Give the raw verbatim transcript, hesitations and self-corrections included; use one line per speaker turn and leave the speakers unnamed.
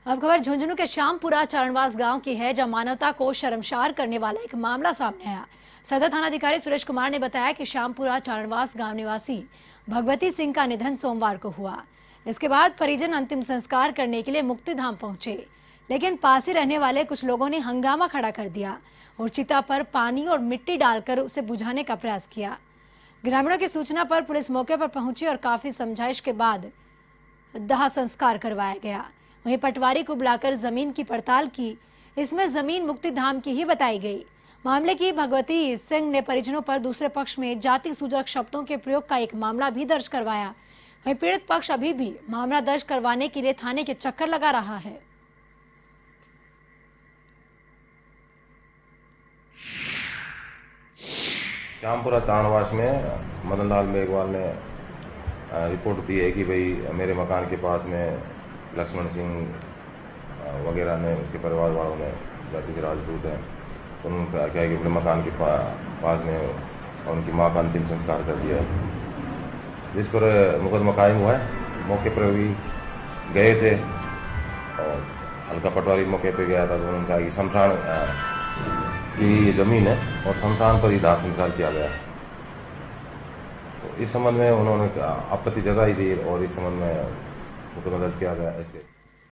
अब खबर झुंझुनू के श्यामपुरा चारणवास गांव की है, जहां मानवता को शर्मसार करने वाला एक मामला सामने आया। सदर थानाधिकारी सुरेश कुमार ने बताया कि श्यामपुरा चारणवास गांव निवासी भगवती सिंह का निधन सोमवार को हुआ। इसके बाद परिजन अंतिम संस्कार करने के लिए मुक्तिधाम पहुंचे, लेकिन पास ही रहने वाले कुछ लोगों ने हंगामा खड़ा कर दिया और चिता पर पानी और मिट्टी डालकर उसे बुझाने का प्रयास किया। ग्रामीणों की सूचना पर पुलिस मौके पर पहुंची और काफी समझाइश के बाद दाह संस्कार करवाया गया। वहीं पटवारी को बुलाकर जमीन की पड़ताल की। इसमें जमीन मुक्तिधाम की ही बताई गई। मामले की भगवती सिंह ने परिजनों पर दूसरे पक्ष में जाति सूचक शब्दों के प्रयोग का एक मामला भी दर्ज करवाया। वहीं पीड़ित पक्ष अभी भी मामला दर्ज करवाने के लिए थाने के चक्कर लगा रहा है।
श्यामपुरा चारणवास में मदन लाल मेघवाल ने रिपोर्ट दी है कि भाई मेरे मकान के पास में लक्ष्मण सिंह वगैरह ने, उसके परिवार वालों ने, जाति के राजपूत हैं, तो उन्होंने क्या है कि अपने मकान के पा, पास में और उनकी मां का अंतिम संस्कार कर दिया है, जिस पर मुकदमा कायम हुआ है। मौके पर भी गए थे और हल्का पटवारी मौके पर गया था, तो उन्होंने कहा कि शमशान की ये जमीन है और शमशान पर ही दाह संस्कार किया गया है। तो इस संबंध में उन्होंने आपत्ति जताई थी और इस संबंध में मुकदमा दर्ज किया गया। ऐसे